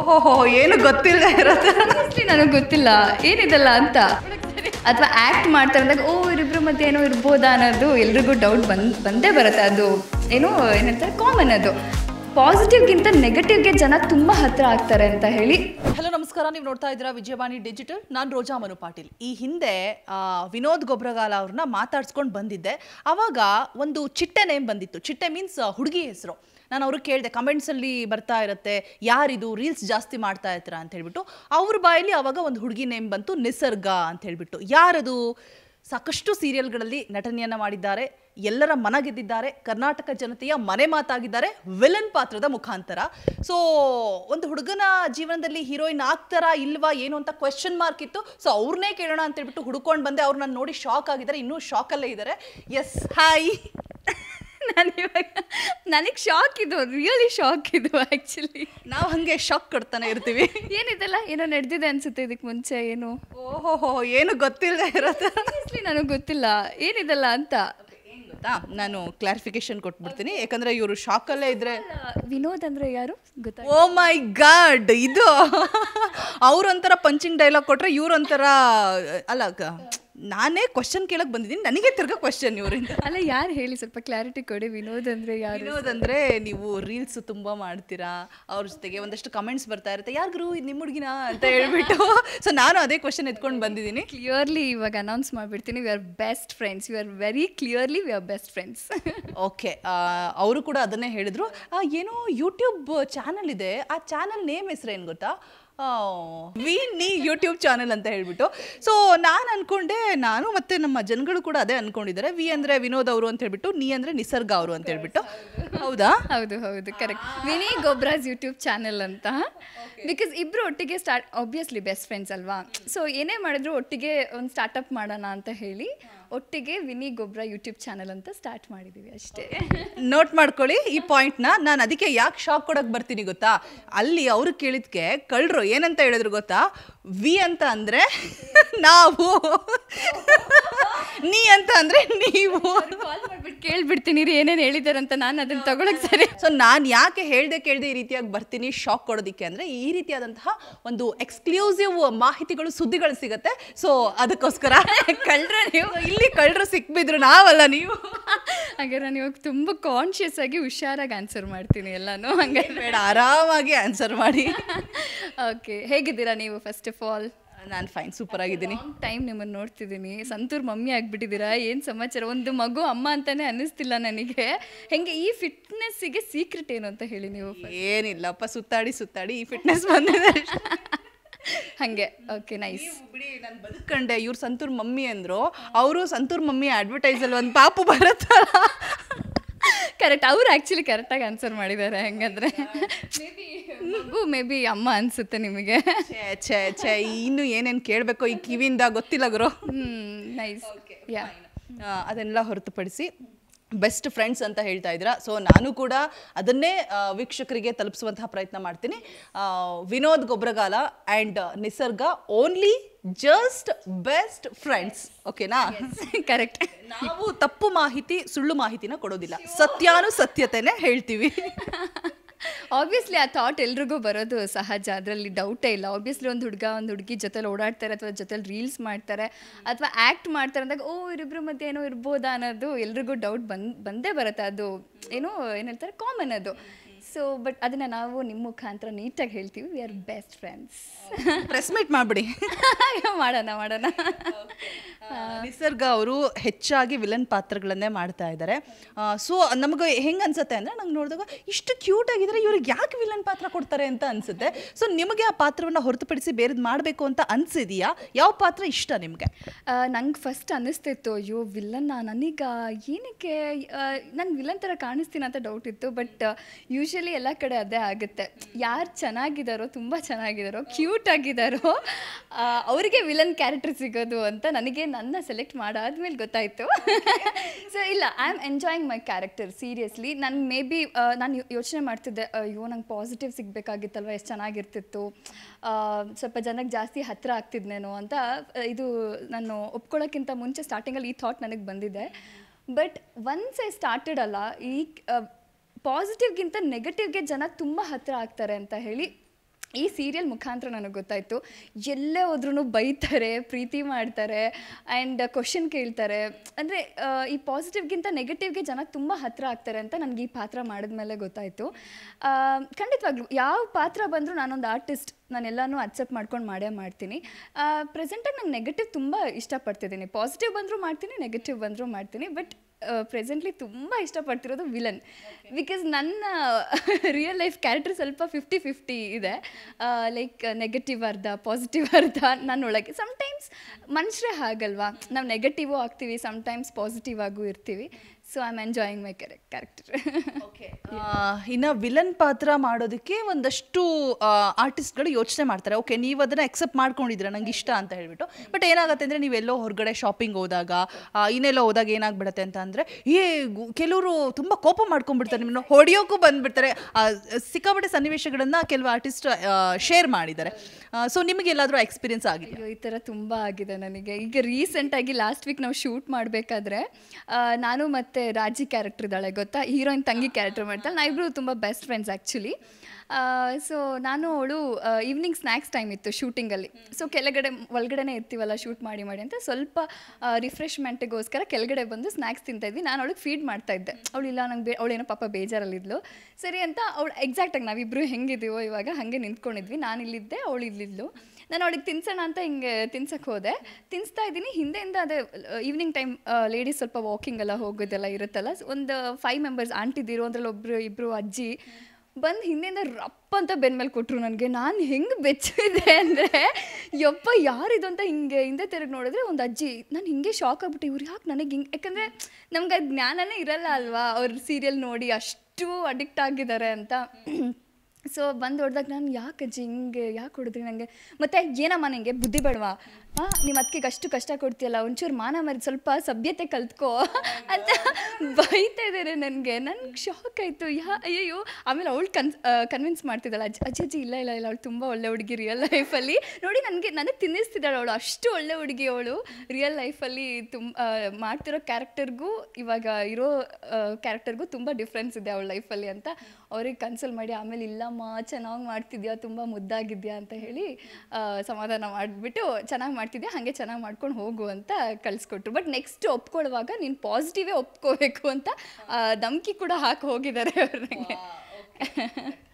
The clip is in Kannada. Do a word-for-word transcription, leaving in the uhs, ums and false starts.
ಓಹೋ ಏನು ಗೊತ್ತಿಲ್ಲದೆ ಇರೋದು ನನಗೆ ಗೊತ್ತಿಲ್ಲ ಏನಿದೆಲ್ಲ ಅಂತ ಅಥವಾ ಆ್ಯಕ್ಟ್ ಮಾಡ್ತಾರೆ ಅಂದಾಗ ಓ ಇವರಿಬ್ಬರ ಮಧ್ಯೆ ಏನೋ ಇರ್ಬೋದಾ ಅನ್ನೋದು ಎಲ್ರಿಗೂ ಡೌಟ್ ಬಂದು ಬಂದೇ ಬರುತ್ತೆ. ಅದು ಏನೋ ಏನಂತಾರೆ ಕಾಮನ್. ಅದು ಪಾಸಿಟಿವ್ಗಿಂತ ನೆಗೆಟಿವ್ಗೆ ಜನ ತುಂಬ ಹತ್ತಿರ ಆಗ್ತಾರೆ ಅಂತ ಹೇಳಿ. ಹಲೋ ನಮಸ್ಕಾರ, ನೀವು ನೋಡ್ತಾ ಇದ್ದೀರಾ ವಿಜಯವಾಣಿ ಡಿಜಿಟಲ್. ನಾನು ರೋಜಾ ಮನು ಪಾಟೀಲ್. ಈ ಹಿಂದೆ ವಿನೋದ್ ಗೊಬ್ರಗಾಲ ಅವ್ರನ್ನ ಮಾತಾಡ್ಸ್ಕೊಂಡು ಬಂದಿದ್ದೆ. ಆವಾಗ ಒಂದು ಚಿಟ್ಟೆ ನೇಮ್ ಬಂದಿತ್ತು. ಚಿಟ್ಟೆ ಮೀನ್ಸ್ ಹುಡುಗಿ ಹೆಸರು. ನಾನು ಅವ್ರಿಗೆ ಕೇಳಿದೆ, ಕಮೆಂಟ್ಸಲ್ಲಿ ಬರ್ತಾ ಇರುತ್ತೆ ಯಾರಿದು ರೀಲ್ಸ್ ಜಾಸ್ತಿ ಮಾಡ್ತಾ ಇರ್ತೀರಾ ಅಂತ ಹೇಳ್ಬಿಟ್ಟು. ಅವ್ರ ಬಾಯಲ್ಲಿ ಆವಾಗ ಒಂದು ಹುಡುಗಿ ನೇಮ್ ಬಂತು, ನಿಸರ್ಗ ಅಂತ ಹೇಳ್ಬಿಟ್ಟು. ಯಾರದು? ಸಾಕಷ್ಟು ಸೀರಿಯಲ್ಗಳಲ್ಲಿ ನಟನೆಯನ್ನು ಮಾಡಿದ್ದಾರೆ, ಎಲ್ಲರ ಮನ ಗೆದ್ದಿದ್ದಾರೆ, ಕರ್ನಾಟಕ ಜನತೆಯ ಮನೆ ಮಾತಾಗಿದ್ದಾರೆ ವಿಲನ್ ಪಾತ್ರದ ಮುಖಾಂತರ. ಸೊ ಒಂದು ಹುಡುಗನ ಜೀವನದಲ್ಲಿ ಹೀರೋಯಿನ್ ಆಗ್ತಾರಾ ಇಲ್ವಾ ಏನು ಅಂತ ಕ್ವೆಶ್ಚನ್ ಮಾರ್ಕ್ ಇತ್ತು. ಸೊ ಅವ್ರನ್ನೇ ಕೇಳೋಣ ಅಂತ ಹೇಳ್ಬಿಟ್ಟು ಹುಡುಕೊಂಡು ಬಂದೆ. ಅವ್ರನ್ನ ನೋಡಿ ಶಾಕ್ ಆಗಿದ್ದಾರೆ, ಇನ್ನೂ ಶಾಕಲ್ಲೇ ಇದ್ದಾರೆ. Yes, hi. ನಾನು ಇವಾಗ ನನಗೆ ಶಾಕ್ ಇದು, ರಿಯಲಿ ಶಾಕ್ ಇದು. ಆ್ಯಕ್ಚುಲಿ ನಾವು ಹಾಗೆ ಶಾಕ್ ಕೊಡ್ತಾನೆ ಇರ್ತೀವಿ. ಏನಿದೆಲ್ಲ ಏನೋ ನಡೆದಿದೆ ಅನ್ಸುತ್ತೆ ಇದಕ್ಕೆ ಮುಂಚೆ. ಏನು ಓಹೋ ಏನು ಗೊತ್ತಿಲ್ಲದೆ ಇರೋದು. ನನಗೆ ಗೊತ್ತಿಲ್ಲ ಏನಿದೆಲ್ಲ ಅಂತ. ಗೊತ್ತಾ, ನಾನು ಕ್ಲಾರಿಫಿಕೇಶನ್ ಕೊಟ್ಬಿಡ್ತೀನಿ, ಯಾಕಂದ್ರೆ ಇವರು ಶಾಕಲ್ಲೇ ಇದ್ರೆ. ವಿನೋದ್ ಅಂದ್ರೆ ಯಾರು ಗೊತ್ತಾ? ಓ ಮೈ ಗಾಡ್, ಇದು ಅವ್ರೊಂಥರ ಪಂಚಿಂಗ್ ಡೈಲಾಗ್ ಕೊಟ್ರೆ ಇವ್ರೊಂಥರ ಅಲ್ಲ. ನಾನೇ ಕ್ವಶನ್ ಕೇಳಕ್ ಬಂದಿದ್ದೀನಿ, ನನಗೆ ತಿರ್ಗಾ ಕ್ವಶನ್ ಇವರಿಂದ. ಅಲ್ಲ ಯಾರು ಹೇಳಿ, ಸ್ವಲ್ಪ ಕ್ಲಾರಿಟಿ ಕೊಡಿ. ವಿನೋದ್ ಅಂದ್ರೆ ಯಾರು? ವಿನೋದ್ ಅಂದ್ರೆ ನೀವು ರೀಲ್ಸ್ ತುಂಬಾ ಮಾಡ್ತೀರಾ, ಅವ್ರ ಜೊತೆಗೆ ಒಂದಷ್ಟು ಕಮೆಂಟ್ಸ್ ಬರ್ತಾ ಇರುತ್ತೆ, ಯಾರು ಇದು ನಿಮ್ಮ ಹುಡುಗಿನ ಅಂತ ಹೇಳ್ಬಿಟ್ಟು. ಸೊ ನಾನು ಅದೇ ಕ್ವಶನ್ ಎತ್ಕೊಂಡು ಬಂದಿದ್ದೀನಿ. ಕ್ಲಿಯರ್ಲಿ ಇವಾಗ ಅನೌನ್ಸ್ ಮಾಡ್ಬಿಡ್ತೀನಿ, we are best friends. You are very clearly we are best friends. Okay, ಅವರು ಕೂಡ ಅದನ್ನೇ ಹೇಳಿದ್ರು. ಏನೋ ಯೂಟ್ಯೂಬ್ ಚಾನಲ್ ಇದೆ, ಆ ಚಾನಲ್ ನೇಮ್ ಹೆಸರು ಏನು ಗೊತ್ತಾ? ವಿ ನೀ ಯೂಟ್ಯೂಬ್ ಚಾನಲ್ ಅಂತ ಹೇಳ್ಬಿಟ್ಟು. ಸೊ ನಾನು ಅನ್ಕೊಂಡೆ, ನಾನು ಮತ್ತೆ ನಮ್ಮ ಜನಗಳು ಕೂಡ ಅದೇ ಅನ್ಕೊಂಡಿದ್ದಾರೆ. ವಿ ಅಂದ್ರೆ ವಿನೋದ್ ಅವರು ಅಂತ ಹೇಳ್ಬಿಟ್ಟು, ನೀ ಅಂದ್ರೆ ನಿಸರ್ಗ ಅವರು ಅಂತ ಹೇಳ್ಬಿಟ್ಟು. ಹೌದಾ? ಹೌದು ಹೌದು, ಕರೆಕ್ಟ್. ವಿನಿ ಗೊಬ್ರಾಸ್ ಯೂಟ್ಯೂಬ್ ಚಾನಲ್ ಅಂತ. ಬಿಕಾಸ್ ಇಬ್ರು ಒಟ್ಟಿಗೆ ಸ್ಟಾರ್ಟ್, ಆಬ್ವಿಯಸ್ಲಿ ಬೆಸ್ಟ್ ಫ್ರೆಂಡ್ಸ್ ಅಲ್ವಾ. ಸೊ ಏನೇ ಮಾಡಿದ್ರು ಒಟ್ಟಿಗೆ ಒಂದು ಸ್ಟಾರ್ಟಪ್ ಮಾಡೋಣ ಅಂತ ಹೇಳಿ ಒಟ್ಟಿಗೆ ವಿನಿ ಗೊಬ್ರಾ ಯೂಟ್ಯೂಬ್ ಚಾನಲ್ ಅಂತ ಸ್ಟಾರ್ಟ್ ಮಾಡಿದ್ದೀವಿ ಅಷ್ಟೇ. ನೋಟ್ ಮಾಡ್ಕೊಳ್ಳಿ ಈ ಪಾಯಿಂಟ್ನ. ನಾನು ಅದಕ್ಕೆ ಯಾಕೆ ಶಾಕ್ ಕೊಡೋಕೆ ಬರ್ತೀನಿ ಗೊತ್ತಾ? ಅಲ್ಲಿ ಅವರು ಕೇಳಿದ್ಕೆ ಕಳ್ಳರು ಏನಂತ ಹೇಳಿದ್ರು ಗೊತ್ತಾ? ವಿ ಅಂತ ಅಂದರೆ ನಾವು, ನೀ ಅಂತ ಅಂದರೆ ನೀವು. ಕಾಲ್ ಮಾಡಿಬಿಟ್ಟು ಕೇಳ್ಬಿಡ್ತೀನಿ ರೀ ಏನೇನು ಹೇಳಿದಾರಂತ, ನಾನು ಅದನ್ನು ತಗೊಳಕ್ಕೆ ಸರಿ. ಸೊ ನಾನು ಯಾಕೆ ಹೇಳ್ದೆ ಕೇಳ್ದೆ ಈ ರೀತಿಯಾಗಿ ಬರ್ತೀನಿ ಶಾಕ್ ಕೊಡೋದಕ್ಕೆ ಅಂದರೆ, ಈ ರೀತಿಯಾದಂತಹ ಒಂದು ಎಕ್ಸ್ಕ್ಲೂಸಿವ್ ಮಾಹಿತಿಗಳು, ಸುದ್ದಿಗಳು ಸಿಗುತ್ತೆ. ಸೊ ಅದಕ್ಕೋಸ್ಕರ ಕಳ್ಳರ ನೀವು ಇಲ್ಲಿ ಕಳ್ಳರು ಸಿಕ್ಬಿದ್ರು, ನಾವಲ್ಲ ನೀವು. ಹಾಗೆ ನಾನು ಇವಾಗ ತುಂಬ ಕಾನ್ಷಿಯಸ್ ಆಗಿ ಹುಷಾರಾಗಿ ಆನ್ಸರ್ ಮಾಡ್ತೀನಿ ಎಲ್ಲಾನು. ಹಂಗೆ ಬೇಡ, ಆರಾಮಾಗಿ ಆನ್ಸರ್ ಮಾಡಿ. ಓಕೆ, ಹೇಗಿದ್ದೀರಾ ನೀವು? ಫಸ್ಟ್ ಆಫ್ ಆಲ್ ನಾನು ಫೈನ್, ಸೂಪರ್ ಆಗಿದ್ದೀನಿ. ಟೈಮ್ ನಿಮ್ಮನ್ನು ನೋಡ್ತಿದ್ದೀನಿ, ಸಂತೂರ್ ಮಮ್ಮಿ ಆಗಿಬಿಟ್ಟಿದ್ದೀರಾ. ಏನು ಸಮಾಚಾರ? ಒಂದು ಮಗು ಅಮ್ಮ ಅಂತಾನೆ ಅನ್ನಿಸ್ತಿಲ್ಲ ನನಗೆ. ಹೆಂಗೆ ಈ ಫಿಟ್ನೆಸ್ಸಿಗೆ ಸೀಕ್ರೆಟ್ ಏನು ಅಂತ ಹೇಳಿ ನೀವು? ಏನಿಲ್ಲಪ್ಪ, ಸುತ್ತಾಡಿ ಸುತ್ತಾಡಿ ಈ ಫಿಟ್ನೆಸ್ ಬಂದಿದೆ ಹಾಗೆ. Okay, nice. ಬಿಡಿ, ನಾನು ಬದುಕಂಡೆ. ಇವ್ರು ಸಂತೂರ್ ಮಮ್ಮಿ ಅಂದರು, ಅವರು ಸಂತೂರ್ ಮಮ್ಮಿ ಅಡ್ವರ್ಟೈಸಲ್ಲಿ ಒಂದು ಪಾಪು ಬರುತ್ತಲ್ಲ. ಕರೆಕ್ಟ್, ಅವ್ರು ಆ್ಯಕ್ಚುಲಿ ಕರೆಕ್ಟಾಗಿ ಆನ್ಸರ್ ಮಾಡಿದ್ದಾರೆ. ಹೆಂಗಂದ್ರೆ ಮಗು ಮೇ ಬಿ ಅಮ್ಮ ಅನಿಸುತ್ತೆ ನಿಮಗೆ. ಛೇ ಛೇ ಛೇ ಇನ್ನು ಏನೇನು ಕೇಳಬೇಕೋ ಈ ಕಿವಿಯಿಂದ ಗೊತ್ತಿಲ್ಲ ಗುರು. ಹ್ಞೂ, ನೈಸ್. ಯಾ, ಅದನ್ನೆಲ್ಲ ಹೊರತುಪಡಿಸಿ ಬೆಸ್ಟ್ ಫ್ರೆಂಡ್ಸ್ ಅಂತ ಹೇಳ್ತಾ ಇದ್ದೀರಾ. ಸೊ ನಾನು ಕೂಡ ಅದನ್ನೇ ವೀಕ್ಷಕರಿಗೆ ತಲುಪಿಸುವಂತಹ ಪ್ರಯತ್ನ ಮಾಡ್ತೀನಿ. Vinod Gobragala and Nisarga only just best friends. ಓಕೆನಾ? ಕರೆಕ್ಟ್. ನಾವು ತಪ್ಪು ಮಾಹಿತಿ, ಸುಳ್ಳು ಮಾಹಿತಿನ ಕೊಡೋದಿಲ್ಲ, ಸತ್ಯಾನುಸತ್ಯತೆನೇ ಹೇಳ್ತೀವಿ. ಆಬ್ವಿಯಸ್ಲಿ ಆ ಥಾಟ್ ಎಲ್ರಿಗೂ ಬರೋದು ಸಹಜ, ಅದರಲ್ಲಿ ಡೌಟೇ ಇಲ್ಲ. ಆಬ್ವಿಯಸ್ಲಿ ಒಂದು ಹುಡುಗ ಒಂದು ಹುಡುಗಿ ಜೊತೆಲಿ ಓಡಾಡ್ತಾರೆ ಅಥವಾ ಜೊತೆಲಿ ರೀಲ್ಸ್ ಮಾಡ್ತಾರೆ ಅಥವಾ ಆ್ಯಕ್ಟ್ ಮಾಡ್ತಾರೆ ಅಂದಾಗ ಓ ಇವರಿಬ್ಬರ ಮಧ್ಯೆ ಏನೋ ಇರ್ಬೋದಾ ಅನ್ನೋದು ಎಲ್ರಿಗೂ ಡೌಟ್ ಬಂದು ಬಂದೇ ಬರುತ್ತೆ. ಅದು ಏನೋ ಏನು ಹೇಳ್ತಾರೆ ಕಾಮನ್ ಅದು. ಸೊ ಬಟ್ ಅದನ್ನು ನಾವು ನಿಮ್ಮ ಮುಖಾಂತರ ನೀಟಾಗಿ ಹೇಳ್ತೀವಿ, we are best friends. Press meet ಮಾಡಿಬಿಡಿ. ಮಾಡೋಣ ಮಾಡೋಣ. ನಿಸರ್ಗ ಅವರು ಹೆಚ್ಚಾಗಿ ವಿಲನ್ ಪಾತ್ರಗಳನ್ನೇ ಮಾಡ್ತಾ ಇದ್ದಾರೆ. ಸೊ ನಮಗೆ ಹೆಂಗೆ ಅನ್ಸುತ್ತೆ ಅಂದರೆ, ನಂಗೆ ನೋಡಿದಾಗ ಇಷ್ಟು ಕ್ಯೂಟ್ ಆಗಿದ್ರೆ ಇವ್ರಿಗೆ ಯಾಕೆ ವಿಲನ್ ಪಾತ್ರ ಕೊಡ್ತಾರೆ ಅಂತ ಅನಿಸುತ್ತೆ. ಸೊ ನಿಮಗೆ ಆ ಪಾತ್ರವನ್ನು ಹೊರತುಪಡಿಸಿ ಬೇರೆದು ಮಾಡಬೇಕು ಅಂತ ಅನಿಸಿದೆಯಾ? ಯಾವ ಪಾತ್ರ ಇಷ್ಟ ನಿಮಗೆ? ನಂಗೆ ಫಸ್ಟ್ ಅನ್ನಿಸ್ತಿತ್ತು, ಅಯ್ಯೋ ವಿಲನ್ನ ನನಗ ಏನಕ್ಕೆ ನಾನು ವಿಲನ್ ಥರ ಕಾಣಿಸ್ತೀನಿ ಅಂತ ಡೌಟ್ ಇತ್ತು. ಬಟ್ ಯೂಶ್ವಲಿ ಎಲ್ಲ ಕಡೆ ಅದೇ ಆಗುತ್ತೆ. ಯಾರು ಚೆನ್ನಾಗಿದ್ದಾರೋ, ತುಂಬ ಚೆನ್ನಾಗಿದ್ದಾರೋ, ಕ್ಯೂಟ್ ಆಗಿದ್ದಾರೋ ಅವರಿಗೆ ವಿಲನ್ ಕ್ಯಾರೆಕ್ಟರ್ ಸಿಗೋದು ಅಂತ ನನಗೆ ನನ್ನ ಸೆಲೆಕ್ಟ್ ಮಾಡಾದ್ಮೇಲೆ ಗೊತ್ತಾಯಿತು. ಸೊ ಇಲ್ಲ, I am enjoying my character seriously. ನಾನು ಮೇ ಬಿ ನಾನು ಯೋಚನೆ ಮಾಡ್ತಿದ್ದೆ, ಅಯ್ಯೋ ನಂಗೆ ಪಾಸಿಟಿವ್ ಸಿಗಬೇಕಾಗಿತ್ತಲ್ವ, ಎಷ್ಟು ಚೆನ್ನಾಗಿರ್ತಿತ್ತು, ಸ್ವಲ್ಪ ಜನಕ್ಕೆ ಜಾಸ್ತಿ ಹತ್ತಿರ ಆಗ್ತಿದ್ನೇನೋ ಅಂತ. ಇದು ನಾನು ಒಪ್ಕೊಳ್ಳೋಕ್ಕಿಂತ ಮುಂಚೆ ಸ್ಟಾರ್ಟಿಂಗಲ್ಲಿ ಈ ಥಾಟ್ ನನಗೆ ಬಂದಿದೆ. ಬಟ್ ಒನ್ಸ್ ಐ ಸ್ಟಾರ್ಟೆಡ್ ಅಲ್ಲ, ಈ ಪಾಸಿಟಿವ್ಗಿಂತ ನೆಗೆಟಿವ್ಗೆ ಜನ ತುಂಬ ಹತ್ತಿರ ಆಗ್ತಾರೆ ಅಂತ ಹೇಳಿ ಈ ಸೀರಿಯಲ್ ಮುಖಾಂತರ ನನಗೆ ಗೊತ್ತಾಯಿತು, ಎಲ್ಲೇ ಹೋದ್ರೂ ಬೈತಾರೆ, ಪ್ರೀತಿ ಮಾಡ್ತಾರೆ ಆ್ಯಂಡ್ ಕ್ವಶನ್ ಕೇಳ್ತಾರೆ. ಅಂದರೆ ಈ ಪಾಸಿಟಿವ್ಗಿಂತ ನೆಗೆಟಿವ್ಗೆ ಜನ ತುಂಬ ಹತ್ತಿರ ಆಗ್ತಾರೆ ಅಂತ ನನಗೆ ಈ ಪಾತ್ರ ಮಾಡಿದ್ಮೇಲೆ ಗೊತ್ತಾಯಿತು. ಖಂಡಿತವಾಗ್ಲೂ ಯಾವ ಪಾತ್ರ ಬಂದರೂ ನಾನೊಂದು ಆರ್ಟಿಸ್ಟ್, ನಾನೆಲ್ಲನೂ ಅಕ್ಸೆಪ್ಟ್ ಮಾಡ್ಕೊಂಡು ಮಾಡೇ ಮಾಡ್ತೀನಿ. ಪ್ರೆಸೆಂಟಾಗಿ ನಾನು ನೆಗೆಟಿವ್ ತುಂಬ ಇಷ್ಟಪಡ್ತಿದ್ದೀನಿ. ಪಾಸಿಟಿವ್ ಬಂದರೂ ಮಾಡ್ತೀನಿ, ನೆಗೆಟಿವ್ ಬಂದರೂ ಮಾಡ್ತೀನಿ. ಬಟ್ ಪ್ರೆಸೆಂಟ್ಲಿ ತುಂಬ ಇಷ್ಟಪಡ್ತಿರೋದು ವಿಲನ್. ಬಿಕಾಸ್ ನನ್ನ ರಿಯಲ್ ಲೈಫ್ ಕ್ಯಾರೆಕ್ಟರ್ ಸ್ವಲ್ಪ ಫಿಫ್ಟಿ ಫಿಫ್ಟಿ ಇದೆ. ಲೈಕ್ ನೆಗೆಟಿವ್ ಅರ್ಧ, ಪಾಸಿಟಿವ್ ಅರ್ಧ ನನ್ನೊಳಗೆ. ಸಮ್ಟೈಮ್ಸ್ ಮನುಷ್ಯರೇ ಹಾಗಲ್ವಾ, ನಾವು ನೆಗೆಟಿವು ಆಗ್ತೀವಿ, ಸಮ್ಟೈಮ್ಸ್ ಪಾಸಿಟಿವ್ ಆಗೂ ಇರ್ತೀವಿ. So I am enjoying my chara character. Okay, ಇನ್ನು ವಿಲನ್ ಪಾತ್ರ ಮಾಡೋದಕ್ಕೆ ಒಂದಷ್ಟು ಆರ್ಟಿಸ್ಟ್ಗಳು ಯೋಚನೆ ಮಾಡ್ತಾರೆ. ಓಕೆ, ನೀವು ಅದನ್ನು ಎಕ್ಸೆಪ್ಟ್ ಮಾಡ್ಕೊಂಡಿದ್ದೀರಾ ನಂಗೆ ಇಷ್ಟ ಅಂತ ಹೇಳ್ಬಿಟ್ಟು. ಬಟ್ ಏನಾಗುತ್ತೆ ಅಂದರೆ ನೀವೆಲ್ಲೋ ಹೊರಗಡೆ ಶಾಪಿಂಗ್ ಹೋದಾಗ, ಇನ್ನೆಲ್ಲೋ ಹೋದಾಗ ಏನಾಗ್ಬಿಡುತ್ತೆ ಅಂತ ಅಂದರೆ, ಏ ಕೆಲವರು ತುಂಬ ಕೋಪ ಮಾಡ್ಕೊಂಡ್ಬಿಡ್ತಾರೆ, ನಿಮ್ಮನ್ನು ಹೊಡೆಯೋಕ್ಕೂ ಬಂದುಬಿಡ್ತಾರೆ. ಸಿಕ್ಕಾಪಟ್ಟೆ ಸನ್ನಿವೇಶಗಳನ್ನು ಕೆಲವು ಆರ್ಟಿಸ್ಟ್ ಶೇರ್ ಮಾಡಿದ್ದಾರೆ. ಸೊ ನಿಮಗೆಲ್ಲಾದರೂ ಎಕ್ಸ್ಪೀರಿಯನ್ಸ್ ಆಗಿದೆ? ಈ ಥರ ತುಂಬ ಆಗಿದೆ ನನಗೆ. ಈಗ ರೀಸೆಂಟಾಗಿ ಲಾಸ್ಟ್ ವೀಕ್ ನಾವು ಶೂಟ್ ಮಾಡಬೇಕಾದ್ರೆ ನಾನು ಮತ್ತು ರಾಜಿ ಕ್ಯಾರೆಕ್ಟರ್ ಇದ್ದಾಳೆ ಗೊತ್ತಾ, ಹೀರೋಯಿನ್ ತಂಗಿ ಕ್ಯಾರೆಕ್ಟರ್ ಮಾಡ್ತಾಳೆ. ನಾವಿಬ್ಬರು ತುಂಬ ಬೆಸ್ಟ್ ಫ್ರೆಂಡ್ಸ್ ಆ್ಯಕ್ಚುಲಿ. ಸೊ ನಾನು ಅವಳು ಈವ್ನಿಂಗ್ ಸ್ನ್ಯಾಕ್ಸ್ ಟೈಮ್ ಇತ್ತು ಶೂಟಿಂಗಲ್ಲಿ. ಸೊ ಕೆಳಗಡೆ ಒಳಗಡೆ ಇರ್ತೀವಲ್ಲ ಶೂಟ್ ಮಾಡಿ ಮಾಡಿ ಅಂತ, ಸ್ವಲ್ಪ ರಿಫ್ರೆಶ್ಮೆಂಟಿಗೋಸ್ಕರ ಕೆಳಗಡೆ ಬಂದು ಸ್ನ್ಯಾಕ್ಸ್ ತಿಂತಾಯಿದ್ವಿ. ನಾನು ಅವಳಿಗೆ ಫೀಡ್ ಮಾಡ್ತಾಯಿದ್ದೆ. ಅವಳು ಇಲ್ಲ ನಂಗೆ ಬೇ ಅವಳೇನೋ ಪಾಪ ಬೇಜಾರಲ್ಲಿದ್ಲು. ಸರಿ ಅಂತ ಅವಳು ಎಕ್ಸಾಕ್ಟಾಗಿ ನಾವಿಬ್ಬರು ಹೆಂಗಿದ್ದೀವೋ ಇವಾಗ ಹಾಗೆ ನಿಂತ್ಕೊಂಡಿದ್ವಿ. ನಾನು ಇಲ್ಲಿದ್ದೆ, ಅವಳು ಇಲ್ಲಿದ್ಲು. ನಾನು ಅವಳಿಗೆ ತಿನ್ಸೋಣ ಅಂತ ಹಿಂಗೆ ತಿನ್ಸಕ್ಕೆ ಹೋದೆ. ತಿನ್ನಿಸ್ತಾ ಇದ್ದೀನಿ, ಹಿಂದೆಯಿಂದ ಅದೇ ಈವ್ನಿಂಗ್ ಟೈಮ್ ಲೇಡೀಸ್ ಸ್ವಲ್ಪ ವಾಕಿಂಗ್ ಎಲ್ಲ ಹೋಗೋದೆಲ್ಲ ಇರುತ್ತಲ್ಲ, ಒಂದು ಫೈವ್ ಮೆಂಬರ್ಸ್ ಆಂಟಿದಿರು, ಅದರಲ್ಲಿ ಒಬ್ಬರು ಇಬ್ಬರು ಅಜ್ಜಿ ಬಂದು ಹಿಂದೆಯಿಂದ ರಪ್ಪ ಅಂತ ಬೆನ್ನ ಮೇಲೆ ಕೊಟ್ಟರು ನನಗೆ. ನಾನು ಹೆಂಗೆ ಬೆಚ್ಚಿದೆ ಅಂದರೆ ಯಪ್ಪ ಯಾರಿದು ಅಂತ ಹಿಂಗೆ ಹಿಂದೆ ತಿರುಗಿ ನೋಡಿದ್ರೆ ಒಂದು ಅಜ್ಜಿ. ನಾನು ಹಿಂಗೆ ಶಾಕ್ ಆಗ್ಬಿಟ್ಟು, ಇವ್ರು ಯಾಕೆ ನನಗೆ ಹಿಂಗೆ, ಯಾಕಂದರೆ ನಮ್ಗೆ ಅದು ಜ್ಞಾನನೇ ಇರಲ್ಲ ಅಲ್ವಾ, ಅವ್ರ ಸೀರಿಯಲ್ ನೋಡಿ ಅಷ್ಟು ಅಡಿಕ್ಟ್ ಆಗಿದ್ದಾರೆ ಅಂತ. ಸೊ ಬಂದು ಹೊಡೆದಾಗ ನಾನು ಯಾಕೆ ಅಜ್ಜಿ ಹಿಂಗೆ ಯಾಕೆ ಹೊಡೆದ್ರಿ ನನಗೆ, ಮತ್ತು ಏನಮ್ಮ ನನಗೆ ಬುದ್ಧಿ ಬೇಡವಾ, ಹಾಂ ನಿಮ್ಮ ಅದಕ್ಕೆ ಅಷ್ಟು ಕಷ್ಟ ಕೊಡ್ತೀಯಲ್ಲ, ಒಂಚೂರು ಮಾನ ಮರಿ ಸ್ವಲ್ಪ ಸಭ್ಯತೆ ಕಲ್ತ್ಕೋ ಅಂತ ಬೈತಾ ಇದ್ದಾರೆ ನನಗೆ. ನನ್ಗೆ ಶಾಕ್ ಆಯಿತು, ಯಾ ಅಯ್ಯೋ. ಆಮೇಲೆ ಅವಳು ಕನ್ ಕನ್ವಿನ್ಸ್ ಮಾಡ್ತಿದ್ದಾಳೆ, ಅಜ್ಜಿ ಅಜ್ಜಿ ಅಜ್ಜಿ ಇಲ್ಲ ಇಲ್ಲ ಇಲ್ಲ ಅವಳು ತುಂಬ ಒಳ್ಳೆ ಹುಡುಗಿ ರಿಯಲ್ ಲೈಫಲ್ಲಿ. ನೋಡಿ ನನಗೆ ನನಗೆ ತಿನ್ನಿಸ್ತಿದ್ದಾಳೆ ಅವಳು, ಅಷ್ಟು ಒಳ್ಳೆ ಹುಡುಗಿ ಅವಳು ರಿಯಲ್ ಲೈಫಲ್ಲಿ. ತುಂಬ ಮಾಡ್ತಿರೋ ಕ್ಯಾರೆಕ್ಟರ್ಗೂ ಇವಾಗ ಇರೋ ಕ್ಯಾರೆಕ್ಟರ್ಗೂ ತುಂಬ ಡಿಫ್ರೆನ್ಸ್ ಇದೆ ಅವಳ ಲೈಫಲ್ಲಿ ಅಂತ ಅವ್ರಿಗೆ ಕನ್ಸಲ್ ಮಾಡಿ, ಆಮೇಲೆ ಇಲ್ಲಮ್ಮ ಚೆನ್ನಾಗಿ ಮಾಡ್ತಿದ್ಯಾ, ತುಂಬ ಮುದ್ದಾಗಿದ್ಯಾ ಅಂತ ಹೇಳಿ ಸಮಾಧಾನ ಮಾಡಿಬಿಟ್ಟು, ಚೆನ್ನಾಗಿ ಮಾಡ್ತಿದ್ಯಾ ಹಾಗೆ ಚೆನ್ನಾಗಿ ಮಾಡ್ಕೊಂಡು ಹೋಗು ಅಂತ ಕಳಿಸ್ಕೊಟ್ರು. ಬಟ್ ನೆಕ್ಸ್ಟ್ ಒಪ್ಕೊಳ್ಳುವಾಗ ನೀನು ಪಾಸಿಟಿವೇ ಒಪ್ಕೋಬೇಕು ಅಂತ ಧಮ್ಕಿ ಕೂಡ ಹಾಕಿ ಹೋಗಿದ್ದಾರೆ ಅವ್ರಿಗೆ.